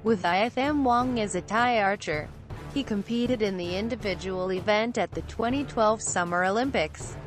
Witthaya Thamwong is a Thai archer. He competed in the individual event at the 2012 Summer Olympics.